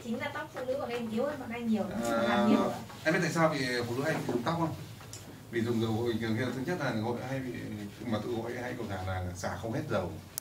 chính là tóc phụ nữ bọn em yếu hơn bọn anh nhiều, làm nhiều. Em biết tại sao vì phụ nữ hay bị dùng tóc không? Vì dùng dầu gội thường thứ nhất là gội hay bị mà tự gội hay còn là xả không hết dầu.